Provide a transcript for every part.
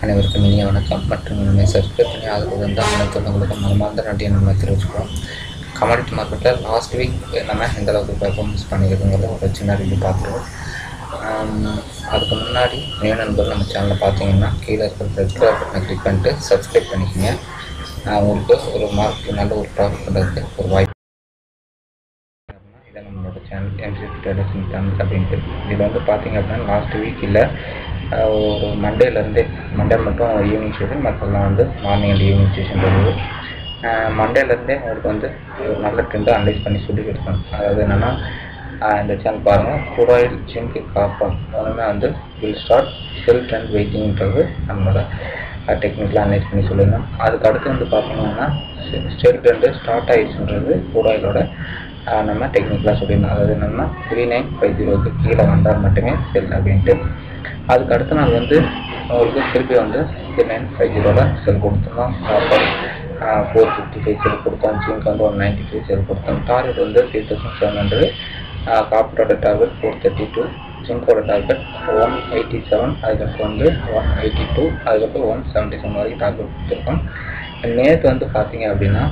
அனைவருக்கும் இனிய வணக்கம் மற்றும் நம்மை சப்ஸ்கிரைப் பண்ணி அதுக்கு வந்து அனைத்து மனமார்ந்த நன்றியை நம்ம தெரிவிச்சுக்கிறோம். கமாடிட்டி மார்க்கெட்டில் லாஸ்ட் வீக் நம்ம எந்த அளவுக்கு பெர்ஃபார்மன்ஸ் பண்ணியிருக்குங்கிறத ஒரு சின்ன ரிவ்யூ பார்த்துருவோம். அதுக்கு முன்னாடி நியூ நண்பர்கள் நம்ம சேனலில் பார்த்தீங்கன்னா கீழே இருக்கிற சப்ஸ்கிரைப் பட்டனை கிளிக் பண்ணிட்டு சப்ஸ்கிரைப் பண்ணிக்கோங்க. உங்களுக்கு ஒரு மார்க்கெட் நல்ல ஒரு ப்ராஃபிட் பண்ணுறதுக்கு ஒரு வாய்ப்பு. இதை நம்மளோட சேனல் எம்சி ட்ரேடர்ஸ் தமிழ் அப்படின்ட்டு இதில் வந்து பார்த்தீங்க அப்படின்னா லாஸ்ட் வீக் இல்லை ஒரு மண்டே மட்டும் ஈவினிங் செஷன், மற்றெல்லாம் வந்து மார்னிங் அண்ட் ஈவினிங் செஷன் இருக்குது. மண்டேலேருந்தே உங்களுக்கு வந்து ஒரு நல்ல ட்ரெண்டை அனலைஸ் பண்ணி சொல்லி கொடுக்கணும். அதாவது என்னென்னா இந்த சேனல் பாருங்கள், க்ரூட் ஆயில், ஜிங்க், காப்பர் அதெல்லாம் வந்து வில் ஸ்டார்ட் செல் ட்ரெண்ட் வெயிட்டிங்கிறது நம்மளோட டெக்னிக்கலாக அனலைஸ் பண்ணி சொல்லிடணும். அதுக்கு அடுத்து வந்து பார்த்தீங்கன்னா செல் ட்ரெண்டு ஸ்டார்ட் ஆகிடுச்சுன்றது க்ரூட் ஆயிலோட நம்ம டெக்னிக்கலாக சொல்லிடணும். அதாவது என்னென்னா 3950 கீழே வந்தால் மட்டுமே செல் அப்படின்ட்டு. அதுக்கு அடுத்து நாங்கள் வந்து உங்களுக்கு திருப்பி வந்து 3950 செல் கொடுத்துருந்தோம். காப்பர் 455 செல் கொடுத்தோம், ஜிங்க் வந்து 195 செல் கொடுத்தோம். டார்கெட் வந்து 3700, காப்பரோட டார்கெட் 432, ஜிங்கோட டார்கெட் 187, அதுக்கப்புறம் வந்து 182, அதுக்கப்புறம் 177 வரைக்கும் டார்கெட் கொடுத்துருக்கோம். நேற்று வந்து பார்த்தீங்க அப்படின்னா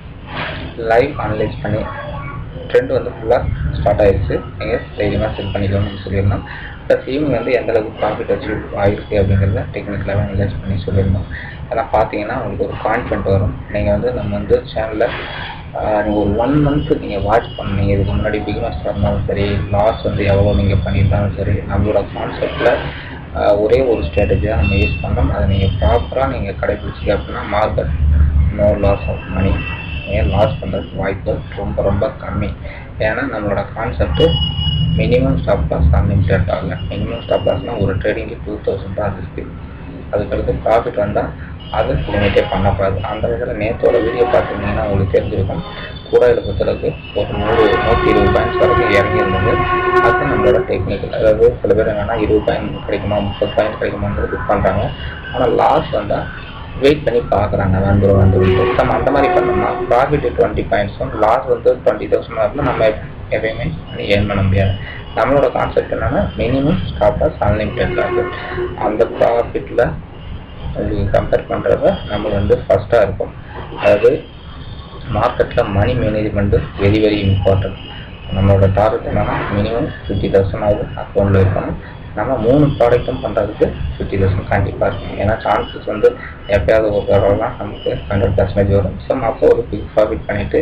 லைவ் அனலைஸ் பண்ணி ட்ரெண்ட் வந்து ஃபுல்லாக ஸ்டார்ட் ஆகிடுச்சு. நீங்கள் தைரியமாக செல் பண்ணிக்கணும்னு சொல்லியிருந்தோம். ப்ளஸ் ஈவினிங் வந்து எந்தளவுக்கு ப்ராஃபிட் அச்சீவ் ஆகிருக்கு அப்படிங்கிறத டெக்னிக்கலாக அனலைஸ் பண்ணி சொல்லியிருந்தோம். அதெல்லாம் பார்த்தீங்கன்னா உங்களுக்கு ஒரு கான்ஃபிடென்ட் வரும். நீங்கள் வந்து நம்ம வந்து சேனலில் நீங்கள் ஒரு 1 month நீங்கள் வாட்ச் பண்ணீங்க. இதுக்கு முன்னாடி பிகினர்ஸாக இருந்தாலும் சரி, லாஸ் வந்து எவ்வளோ நீங்கள் பண்ணியிருந்தாலும் சரி, நம்மளோட கான்செப்டில் ஒரே ஒரு ஸ்ட்ராட்டஜியாக நம்ம யூஸ் பண்ணோம். அதை நீங்கள் ப்ராப்பராக நீங்கள் கடைபிடிச்சிங்க அப்படின்னா market no loss of money, loss பண்ணுறதுக்கு வாய்ப்பு ரொம்ப கம்மி. ஏன்னா நம்மளோட concept minimum stop loss unlimited ஆகல. மினிமம் ஸ்டாப் லாஸ்னால் ஒரு ட்ரேடிங்கு 2000 தான் இருக்குது. அதுக்கடுத்து ப்ராஃபிட் வந்தால் அது லிமிட்டே பண்ணக்கூடாது. அந்த வகையில் நேற்றோட வீடியோ பார்த்துருந்தீங்கன்னா உங்களுக்கு தெரிஞ்சிருக்கும். கூடாயில் பொறுத்தளவுக்கு ஒரு 120 பாயிண்ட்ஸ் வரைக்கும் இறங்கியிருந்தது. அது நம்மளோட டெக்னிக்கல். அதாவது சில பேர் என்னென்னா 20 பாயிண்ட் கிடைக்குமா, 30 பாயிண்ட் கிடைக்குமான்றது புக் பண்ணுறாங்க. ஆனால் லாஸ் வந்தால் வெயிட் பண்ணி பார்க்குறாங்க, வந்துடும். நம்ம அந்த மாதிரி பண்ணோம்னா ப்ராஃபிட் 20 பாயிண்ட்ஸும் லாஸ் வந்து 20,000 இருந்தால் நம்ம எப்பயுமே ஏர்ன் பண்ண முடியாது. நம்மளோட கான்செப்ட் என்னென்னா minimum stop loss unlimited target. அந்த ப்ராஃபிட்டில் உங்களுக்கு கம்பேர் பண்ணுறத நம்ம வந்து ஃபஸ்ட்டாக இருக்கும். அதாவது மார்க்கெட்டில் மணி மேனேஜ்மெண்ட்டு வெரி இம்பார்ட்டன்ட். நம்மளோட டார்கெட் என்னென்னா மினிமம் 50,000 ஆகுது அக்கௌண்ட்டில் இருக்கணும். நம்ம 3 ப்ராடக்ட்டும் பண்ணுறதுக்கு 50,000 கண்டிப்பாக இருக்கும். ஏன்னா சான்சஸ் வந்து எப்போயாவது ஒரு தடவைலாம் நமக்கு 100% வரும். ஸோ அப்போ ஒரு பிக் ப்ராஃபிட் பண்ணிவிட்டு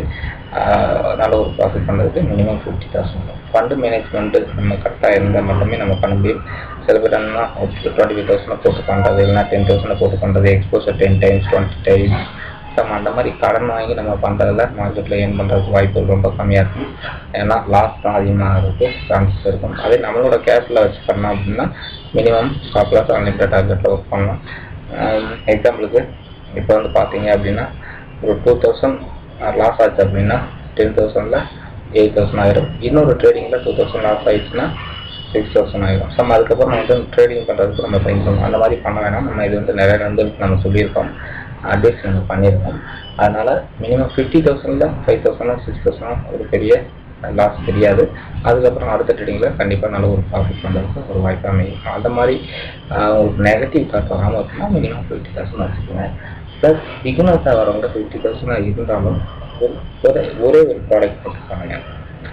நல்ல ஒரு ப்ராஃபிட் பண்ணுறதுக்கு மினிமம் 50,000 வரும். ஃபண்டு மேனேஜ்மெண்ட்டு நம்ம கரெக்டாக இருந்தால் மட்டுமே நம்ம பண்ண முடியும். சில பேர் என்னன்னா 25,000 போட்டு பண்ணுறது, இல்லைனா 10,000 போட்டு பண்ணுறது, எக்ஸ்போசர் 10 times 20 times நம்ம அந்த மாதிரி கடன் வாங்கி நம்ம பண்ணுறதில் மார்க்கெட்டில் ஏர்ன் பண்ணுறதுக்கு வாய்ப்பு ரொம்ப கம்மியாக இருக்கும். ஏன்னா லாஸ் தான் அதிகமாகிறதுக்கு சான்சஸ் இருக்கும். அதே நம்மளோட கேஷில் வச்சு பண்ணோம் அப்படின்னா மினிமம் ஸ்டாப் லாஸ் அன்லிமிட்டட் டார்கெட்டில் ஒர்க் பண்ணலாம். எக்ஸாம்பிளுக்கு இப்போ வந்து பார்த்தீங்க அப்படின்னா ஒரு 2000 லாஸ் ஆச்சு அப்படின்னா 10,000ல் 8,000 ஆயிரும். இன்னொரு ட்ரேடிங்கில் 2000 லாஸ் ஆயிடுச்சுன்னா 6,000 ஆயிரும். நம்ம அதுக்கப்புறம் நம்ம வந்து ட்ரேடிங் பண்ணுறதுக்கு நம்ம பயன்படும். அந்த மாதிரி பண்ண வேணாம். நம்ம இது வந்து நிறைய நண்பர்களுக்கு நம்ம சொல்லியிருக்கோம், அட்வைஸ் நம்ம பண்ணியிருக்கோம். அதனால் மினிமம் 50,000ல் 5,000 6,000 ஒரு பெரிய லாஸ் தெரியாது. அதுக்கப்புறம் அடுத்த ட்ரேடிங்கில் கண்டிப்பாக நல்ல ஒரு ப்ராஃபிட் பண்ணுறதுக்கு ஒரு வாய்ப்பு அமையும். அந்த மாதிரி உங்களுக்கு நெகட்டிவ் தாட் வராமல் இருக்குன்னா மினிமம் 50,000 வச்சுக்கோங்க. ப்ளஸ் பிகினர்ஸாக வரவங்க 50,000 இருந்தாலும் ஒரே ஒரு ப்ராடக்ட் மட்டும் பண்ணுங்கள்.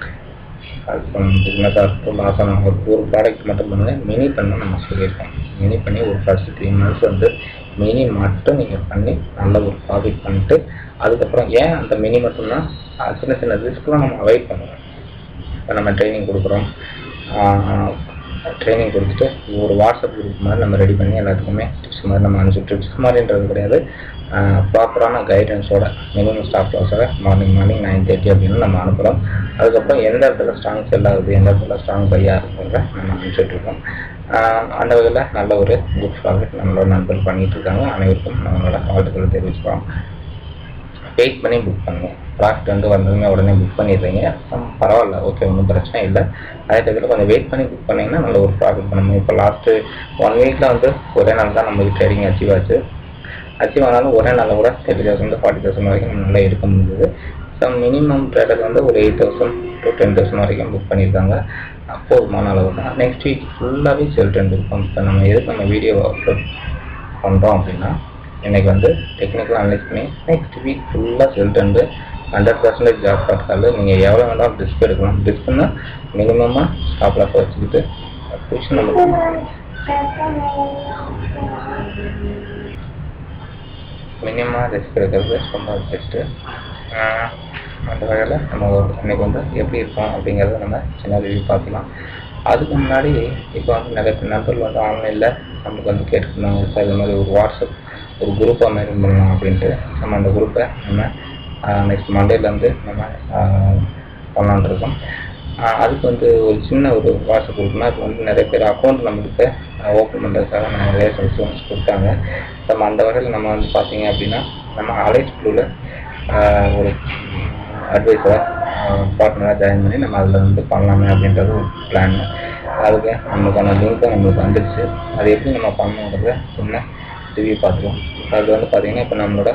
அது பிஸ்னஸாக இருக்கும், லாஸாக ஒரு ப்ராடக்ட் மட்டும் பண்ணுங்கள். மினி பண்ண நம்ம சொல்லியிருக்கோம். மினி பண்ணி ஒரு ஃபர்ஸ்ட் 3 months வந்து மினி மட்டும் நீங்கள் பண்ணி நல்ல ஒரு ப்ராஃபிட் பண்ணிட்டு அதுக்கப்புறம் ஏன் அந்த மினி மட்டும்னா சின்ன ரிஸ்க்லாம் நம்ம அவாய்ட் பண்ணுவோம். இப்போ நம்ம ட்ரைனிங் கொடுக்குறோம், ட்ரைனிங் கொடுத்துட்டு ஒரு வாட்ஸ்அப் குரூப் மாதிரி நம்ம ரெடி பண்ணி எல்லாத்துக்குமே டிப்ஸ் மாதிரி நம்ம அனுப்பிச்சு, டிப்ஸ் மாதிரின்றது கிடையாது, ப்ராப்பரான கைடன்ஸோட மினிமம் ஸ்டாப் லாஸோட மார்னிங் 9:30 அப்படின்னு நம்ம அனுப்புகிறோம். அதுக்கப்புறம் எந்த இடத்துல ஸ்ட்ராங் செல் ஆகுது, எந்த இடத்துல ஸ்ட்ராங் பையாக இருக்குங்கிறத நம்ம அனுப்பிச்சுட்ருக்கோம். அந்த வகையில் நல்ல ஒரு குட் ப்ராஃபிட் நம்மளோட நண்பர்கள் பண்ணிகிட்டு இருக்காங்க. அனைவருக்கும் நம்மளோட வாழ்த்துக்களை தெரிவிச்சுக்கிறோம். வெயிட் பண்ணி புக் பண்ணுங்கள். ப்ராஃபிட் வந்து வந்ததுமே உடனே புக் பண்ணிடுறீங்க, பரவாயில்ல, ஓகே, ஒன்றும் பிரச்சனை இல்லை. அதே டயத்தில் கொஞ்சம் வெயிட் பண்ணி புக் பண்ணிங்கன்னா நல்ல ஒரு ப்ராஃபிட் பண்ணணும். இப்போ லாஸ்ட்டு 1 weekல வந்து ஒரே நாள் தான் நம்மளுக்கு ட்ரேடிங் அச்சீவ் ஆச்சு. அச்சீவ் ஆனாலும் ஒரே நாளில் கூட 30,000 40,000 வரைக்கும் நம்ம நல்லா எடுக்க முடியுது. ஸோ மினிமம் ட்ரேடர் வந்து ஒரு 8,000 to 10,000 வரைக்கும் புக் பண்ணியிருக்காங்க. போதுமான அளவு தான். நெக்ஸ்ட் வீக் ஃபுல்லாகவே செல் ட்ரெண்ட் இருக்கும். இப்போ நம்ம எதுக்கு நம்ம வீடியோ அப்லோட் பண்ணுறோம் அப்படின்னா இன்றைக்கி வந்து டெக்னிக்கலாக அனலைஸ் பண்ணி நெக்ஸ்ட் வீக் ஃபுல்லாக செல்ட் வந்து 100% ஜாப் பார்த்தாலும் நீங்கள் எவ்வளோ வேணாலும் ரிஸ்க் எடுக்கலாம். ரிஸ்க்குன்னா மினிமமாக ஸ்டாப் லாஸ் வச்சுக்கிட்டு பொசிஷன் நமக்கு மினிமமாக ரிஸ்க் எடுக்கிறது ரொம்ப பெஸ்ட்டு. அந்த வகையில் நம்ம இன்றைக்கி வந்து எப்படி இருக்கோம் அப்படிங்கிறத நம்ம சின்ன ரிவ்யூ பார்க்கலாம். அதுக்கு முன்னாடி இப்போ வந்து நிறைய நண்பர்கள் வந்து ஆன்லைனில் நம்மளுக்கு வந்து கேட்டுருந்தாங்க சார், இது மாதிரி ஒரு வாட்ஸ்அப் ஒரு குரூப்பாக மெயின்டைன் பண்ணலாம் அப்படின்ட்டு. நம்ம அந்த குரூப்பை நம்ம நெக்ஸ்ட் மண்டேலேருந்து நம்ம பண்ணலான் இருக்கோம். அதுக்கு வந்து ஒரு சின்ன ஒரு வாட்ஸ்அப் குரூப்னா இப்போ வந்து நிறைய பேர் அக்கௌண்ட் நம்மளுக்கு ஓப்பன் பண்ணுறதுக்காக நம்ம நிறைய சஜஷன்ஸ் கொடுத்தாங்க. நம்ம அந்த வகையில் நம்ம வந்து பார்த்தீங்க அப்படின்னா நம்ம அலைஸ் ப்ளூவில் ஒரு அட்வைஸராக பார்ட்னராக ஜாயின் பண்ணி நம்ம அதில் வந்து பண்ணலாமே அப்படின்றது ஒரு பிளான். அதுக்கு நம்மளுக்கான லிங்க்கும் நம்மளுக்கு வந்துடுச்சு. அது எப்படி நம்ம பண்ணணுன்றத சின்ன ரிவ்யூ பார்த்துக்கலாம். அது வந்து பார்த்திங்கன்னா இப்போ நம்மளோட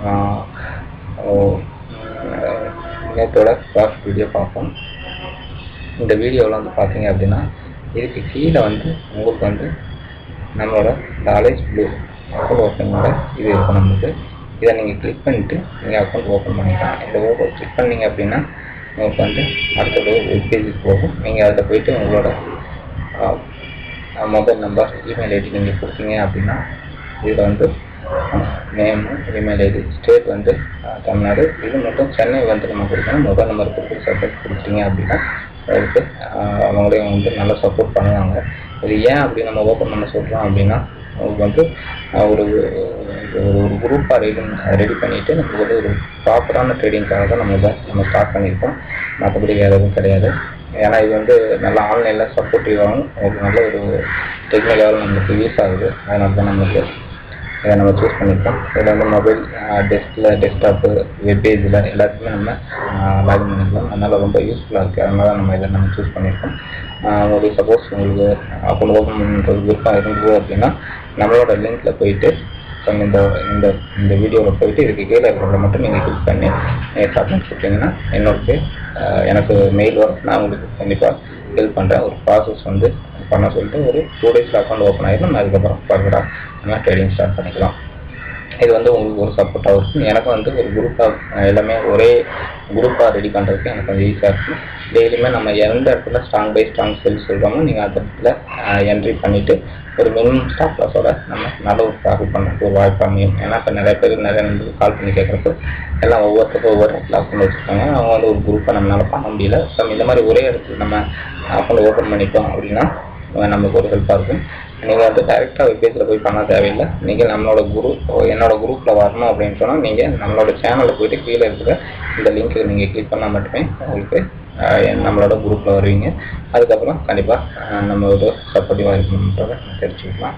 நேற்றோட ப்ராஃபிட் வீடியோ பார்ப்போம். இந்த வீடியோவில் வந்து பார்த்தீங்க அப்படின்னா இதுக்கு கீழே வந்து உங்களுக்கு வந்து நம்மளோட அலைஸ் ப்ளூ அக்கௌண்ட் ஓப்பனிங்கோட இது இருக்கும். நம்மளுக்கு இதை நீங்கள் கிளிக் பண்ணிவிட்டு நீங்கள் அக்கௌண்ட் ஓப்பன் பண்ணிக்கலாம். இந்த ஓப்பன் கிளிக் பண்ணிங்க அப்படின்னா உங்களுக்கு வந்து அடுத்த வெப் பேஜுக்கு போகும். நீங்கள் அதில் போய்ட்டு உங்களோட மொபைல் நம்பர் இமெயில் ஐடி நீங்கள் கொடுத்தீங்க அப்படின்னா இதில் வந்து நேமு இமெயில் ஐடி ஸ்டேட் வந்து தமிழ்நாடு, இது மட்டும் சென்னை வந்து நம்ம கொடுக்கணும். மொபைல் நம்பர் கொடுத்து சப்போர்ட் கொடுத்தீங்க அப்படின்னா அதுக்கு அவங்களையும் வந்து நல்லா சப்போர்ட் பண்ணுவாங்க. இது ஏன் அப்படி நம்ம ஓப்பன் பண்ண சொல்கிறோம் அப்படின்னா அவங்களுக்கு வந்து ஒரு ஒரு குரூப்பாக ரெடி பண்ணிவிட்டு நமக்கு வந்து ஒரு ப்ராப்பரான ட்ரேடிங்காக தான் நம்ம ஸ்டார்ட் பண்ணியிருக்கோம். மற்றபடி வேறு எதுவும் கிடையாது. ஏன்னா இது வந்து நல்லா ஆன்லைனில் சப்போர்ட்டிவாகவும் ஒரு நல்ல ஒரு டெக்னிக்கலாக நம்மளுக்கு யூஸ் ஆகுது. அதனால தான் நம்மளுக்கு இதை நம்ம சூஸ் பண்ணியிருக்கோம். இதில் வந்து மொபைல் டெஸ்க்டாப்பு வெப்பேஜில் எல்லாத்துக்குமே நம்ம லாகின் பண்ணிக்கலாம். அதனால் ரொம்ப யூஸ்ஃபுல்லாக இருக்குது. அதனால நம்ம இதை நம்ம சூஸ் பண்ணியிருக்கோம். உங்களுக்கு சப்போஸ் உங்களுக்கு அக்கௌண்ட் ஓப்பன் பண்ணுறது விருப்பம் இருந்தது அப்படின்னா நம்மளோட லிங்க்கில் போயிட்டு இந்த இந்த இந்த வீடியோவில் போயிட்டு இதுக்கு கீழே இருக்கிறத மட்டும் நீங்கள் கிளிக் பண்ணி சப்மிட் கொடுத்தீங்கன்னா எனக்கு மெயில் வரும். நான் உங்களுக்கு கண்டிப்பாக ஹெல்ப் பண்ணுறேன். ஒரு ப்ராசஸ் வந்து பண்ண சொல்லிட்டு ஒரு 2 days அக்கௌண்ட் ஓப்பன் ஆகிடும். அதுக்கப்புறம் ஃபர்தராக நம்ம ட்ரேடிங் ஸ்டார்ட் பண்ணிக்கலாம். இது வந்து உங்களுக்கு ஒரு சப்போர்ட்டாக இருக்கும். எனக்கு வந்து ஒரு குரூப்பாக எல்லாமே ஒரே குரூப்பாக ரெடி பண்ணுறதுக்கு எனக்கு கொஞ்சம் ஈஸியாக இருக்கும். டெய்லியுமே நம்ம எந்த இடத்துல ஸ்ட்ராங் பை ஸ்ட்ராங் செல் சொல்கிறோமோ நீங்கள் அந்த இடத்துல என்ட்ரி பண்ணிவிட்டு ஒரு மினிமம் ஸ்டாப் லாஸோட நம்ம நல்ல ஒரு ப்ராஃபிட் பண்ணுறதுக்கு ஒரு வாய்ப்பு அமையும். ஏன்னா இப்போ நிறைய பேர் நிறைய நண்பர்கள் கால் பண்ணி கேட்குறப்போ எல்லாம் ஒவ்வொருத்தருக்கும் ஒவ்வொரு இடத்துல அக்கௌண்ட் வச்சுருக்காங்க. அவங்க வந்து ஒரு குரூப்பை நம்மளால் பண்ண முடியல. ஸோ இந்த மாதிரி ஒரே இடத்துல நம்ம அக்கௌண்ட் ஓப்பன் பண்ணிட்டோம் அப்படின்னா நமக்கு ஒரு ஹெல்ப்பாக இருக்கும். நீங்கள் வந்து டைரெக்டாக வெப்பேஜில் போய் பண்ண தேவையில்லை. நீங்கள் நம்மளோட என்னோடய குரூப்பில் வரணும் அப்படின்னு சொன்னால் நீங்கள் நம்மளோட சேனலில் போய்ட்டு கீழே இருக்கிற இந்த லிங்க்கு நீங்கள் கிளிக் பண்ணால் மட்டுமே உங்களுக்கு நம்மளோட குரூப்பில் வருவீங்க. அதுக்கப்புறம் கண்டிப்பாக நம்ம ஒரு சப்போர்ட்டிவாக இருக்கணுன்றதை தெரிஞ்சுக்கலாம்.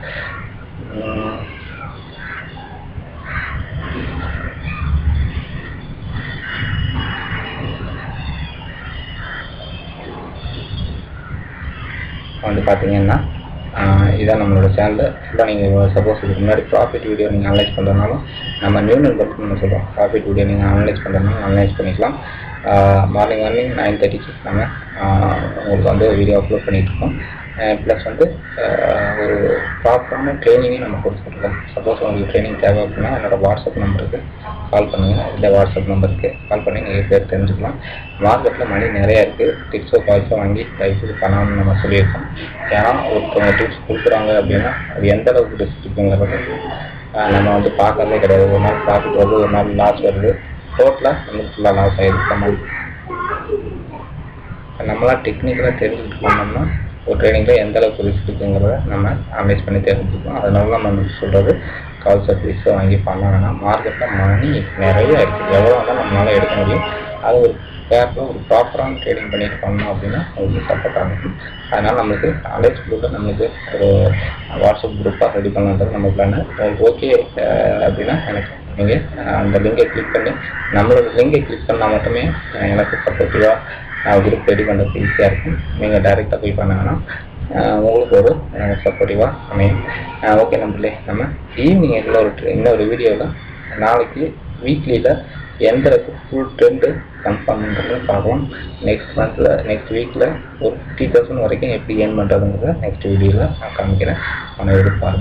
வந்து பார்த்தீங்கன்னா இதான் நம்மளோட சேனலில் ஃபுல்லாக நீங்கள் சப்போஸ் இதுக்கு முன்னாடி ப்ராஃபிட் வீடியோ நீங்கள் அனலைஸ் பண்ணுறதுனாலும் நம்ம நியூ நம்பருக்கு நம்ம சொல்கிறோம். ப்ராஃபிட் வீடியோ நீங்கள் அனலைஸ் பண்ணுறதுனாலும் அனலைஸ் பண்ணிக்கலாம். மார்னிங் 9:30க்கு நம்ம உங்களுக்கு வந்து வீடியோ அப்லோட் பண்ணிகிட்ருக்கோம். ப்ளஸ் வந்து ஒரு ப்ராப்பரான ட்ரைனிங்கையும் நம்ம கொடுத்துட்ருக்கோம். சப்போஸ் உங்களுக்கு ட்ரைனிங் தேவை அப்படின்னா என்னோடய வாட்ஸ்அப் நம்பருக்கு கால் பண்ணுங்கள். இந்த வாட்ஸ்அப் நம்பருக்கு கால் பண்ணி நீங்கள் பேர் தெரிஞ்சுக்கலாம். மார்க்கெட்டில் மணி நிறையா இருக்குது. டிப்ஸோ கால்ஸோ வாங்கி லைஃபுக்கு பண்ணாமல் நம்ம சொல்லியிருக்கோம். ஏன்னா ஒருத்தவங்க டிப்ஸ் கொடுக்குறாங்க அப்படின்னா அது எந்த அளவுக்கு ரிஸ்க் இருக்குங்கிறது நம்ம வந்து பார்க்கறதே கிடையாது. ஒரு நாள் ப்ராஃபிட் வருது, ஒரு நாள் லாஸ் வருது. டோட்டலாக நமக்கு ஃபுல்லாக லாஸ் ஆகிருக்கு. நம்மளாம் டெக்னிக்கலாக தெரிஞ்சுட்டு போனோம்னா ஒரு ட்ரேடிங்கில் எந்த அளவுக்கு ரிஸ்க் இருக்குங்கிறத நம்ம அனலைஸ் பண்ணி தெரிஞ்சுக்கணும். அதனால தான் நம்ம சொல்கிறது கால் சர்வீஸை வாங்கி பண்ண வேணாம். மார்க்கெட்டில் மணி நிறைய இருக்குது. எவ்வளோ வேணால் நம்மளால் எடுக்க முடியும். அது ஒரு பேரில் ஒரு ப்ராப்பரான ட்ரேடிங் பண்ணிட்டு பண்ணோம் அப்படின்னா உங்களுக்கு சப்போர்ட்டாக இருக்கும். அதனால் நம்மளுக்கு அலைஸ் ப்ளூவில் நம்மளுக்கு ஒரு வாட்ஸ்அப் குரூப்பாக ரெடி பண்ணலான்றது நம்ம பிளான். ஓகே அப்படின்னா எனக்கு நீங்கள் அந்த லிங்கை கிளிக் பண்ணி நம்மளோட லிங்கை கிளிக் பண்ணால் மட்டுமே எனக்கு சப்போர்ட்டிவாக குரூப் ரெடி பண்ணுறதுக்கு ஈஸியாக இருக்கும். நீங்கள் டைரெக்டாக போய் பண்ணாங்கன்னா உங்களுக்கு ஒரு சப்போர்ட்டிவாக அமையும். ஓகே நம்பளே, நம்ம ஈவினிங் இன்னொரு வீடியோவில் நாளைக்கு வீக்லியில் எந்த அளவுக்கு ஃபுல் ட்ரெண்டு கன்ஃபார்ம் பண்ணுறது பார்க்கலாம். நெக்ஸ்ட் வீக்கில் ஒரு 50,000 வரைக்கும் எப்படி ஏர்ன் பண்ணுறதுங்கிறத நெக்ஸ்ட் வீடியோவில் நான் காமிக்கிறேன். ஆனால் எதிர்பார்க்க